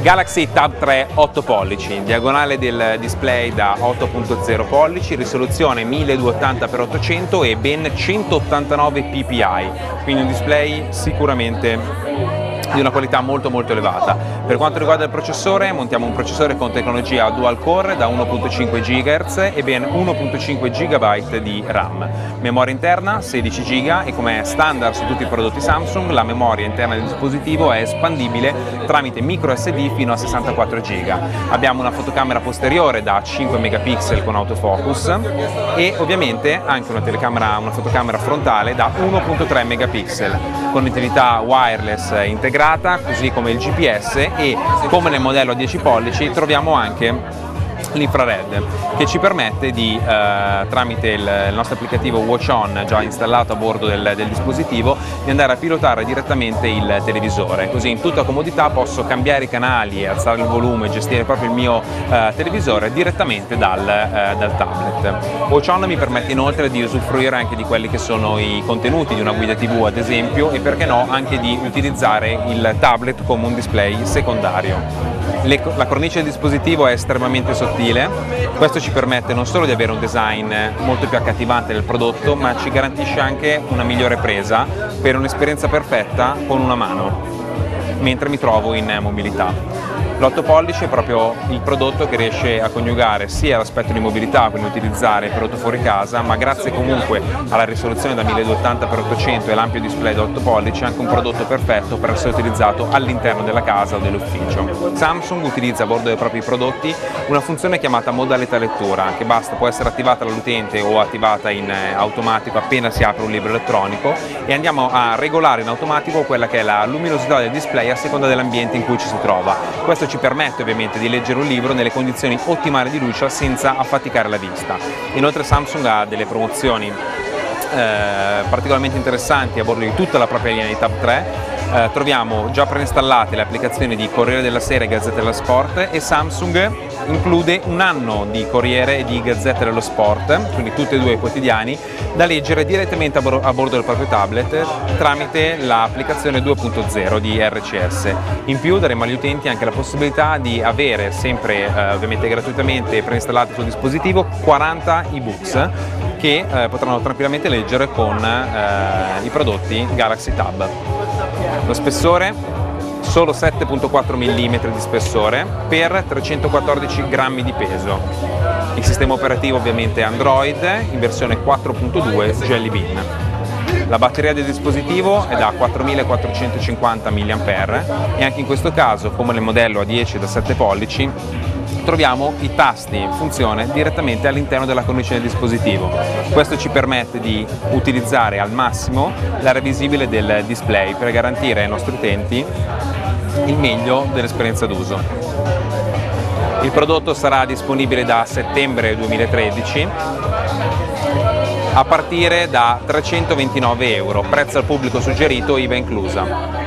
Galaxy Tab 3 8 pollici, diagonale del display da 8.0 pollici, risoluzione 1280x800 e ben 189 ppi, quindi un display sicuramente di una qualità molto elevata. Per quanto riguarda il processore, montiamo un processore con tecnologia dual core da 1.5 GHz e ben 1.5 GB di RAM. Memoria interna 16 GB e come è standard su tutti i prodotti Samsung, la memoria interna del dispositivo è espandibile tramite micro SD fino a 64 GB. Abbiamo una fotocamera posteriore da 5 megapixel con autofocus e ovviamente anche una fotocamera frontale da 1.3 megapixel. Connettività wireless integrata, così come il GPS, e come nel modello a 10 pollici troviamo anche l'infrared, che ci permette di, tramite il nostro applicativo Watch On già installato a bordo del dispositivo, di andare a pilotare direttamente il televisore. Così in tutta comodità posso cambiare i canali, alzare il volume, gestire proprio il mio televisore direttamente dal tablet. Watch On mi permette inoltre di usufruire anche di quelli che sono i contenuti di una guida TV, ad esempio, e perché no anche di utilizzare il tablet come un display secondario. La cornice del dispositivo è estremamente sottile, questo ci permette non solo di avere un design molto più accattivante del prodotto, ma ci garantisce anche una migliore presa per un'esperienza perfetta con una mano, mentre mi trovo in mobilità. L'8 pollici è proprio il prodotto che riesce a coniugare sia l'aspetto di mobilità, quindi utilizzare il prodotto fuori casa, ma grazie comunque alla risoluzione da 1280x800 e l'ampio display da 8 pollici, anche un prodotto perfetto per essere utilizzato all'interno della casa o dell'ufficio. Samsung utilizza a bordo dei propri prodotti una funzione chiamata modalità lettura, che può essere attivata dall'utente o attivata in automatico appena si apre un libro elettronico, e andiamo a regolare in automatico quella che è la luminosità del display a seconda dell'ambiente in cui ci si trova. Questo ci permette ovviamente di leggere un libro nelle condizioni ottimali di luce senza affaticare la vista. Inoltre Samsung ha delle promozioni particolarmente interessanti a bordo di tutta la propria linea di Tab 3. Troviamo già preinstallate le applicazioni di Corriere della Sera e Gazzetta dello Sport, e Samsung include un anno di Corriere e di Gazzetta dello Sport, quindi tutti e due i quotidiani, da leggere direttamente a bordo del proprio tablet tramite l'applicazione 2.0 di RCS. In più daremo agli utenti anche la possibilità di avere sempre ovviamente gratuitamente preinstallati sul dispositivo 40 ebooks che potranno tranquillamente leggere con i prodotti Galaxy Tab. Lo spessore, solo 7.4 mm di spessore per 314 grammi di peso. Il sistema operativo ovviamente è Android in versione 4.2 Jelly Bean. La batteria del dispositivo è da 4450 mAh e anche in questo caso, come nel modello A10 da 7 pollici, troviamo i tasti in funzione direttamente all'interno della cornice del dispositivo. Questo ci permette di utilizzare al massimo l'area visibile del display per garantire ai nostri utenti il meglio dell'esperienza d'uso. Il prodotto sarà disponibile da settembre 2013 a partire da 329 €, prezzo al pubblico suggerito, IVA inclusa.